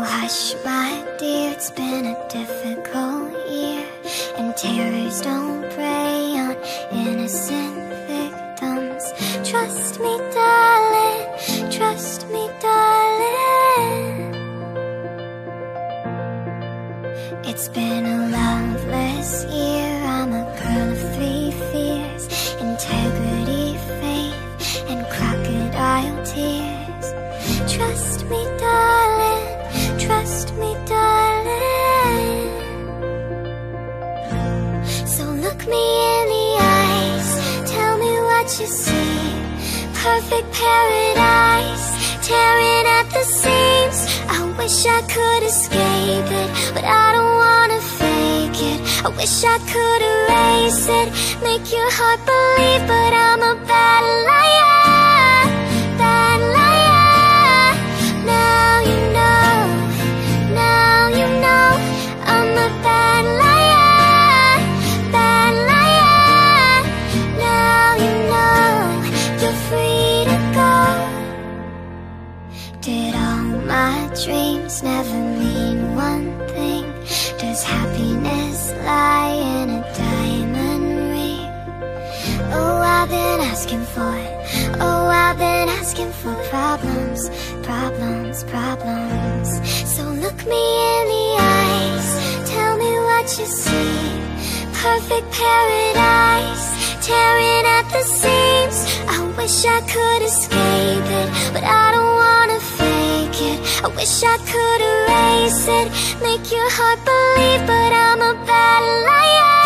hush, my dear, it's been a difficult year, and terrors don't prey on innocent victims. Trust me, darling, trust me, darling. It's been a loveless year, I'm a girl of three fears: integrity, faith, and crocodile tears. Trust me, darling, trust me, darling. So look me in the eyes, tell me what you see. Perfect paradise, tearing at the seams. I wish I could escape it, but I don't wanna fake it. I wish I could erase it, make your heart believe, but I'm a bad liar, bad liar. Now you know, now you know, I'm a bad liar, bad liar. Now you know, you're free to go. Did all my dreams never mean one thing? Does happiness lie in a diamond ring? Oh, I've been asking for it. Oh, I've been asking for problems, problems, problems. So look me in the eyes, tell me what you see. Perfect paradise, tearing at the seams. I wish I could escape it, but I don't wanna fake it. I wish I could erase it, make your heart believe, but I'm a bad liar.